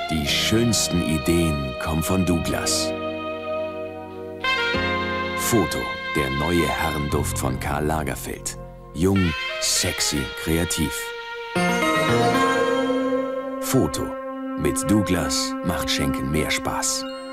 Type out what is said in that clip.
Die schönsten Ideen kommen von Douglas. Foto, der neue Herrenduft von Karl Lagerfeld. Jung, sexy, kreativ. Foto, mit Douglas macht Schenken mehr Spaß.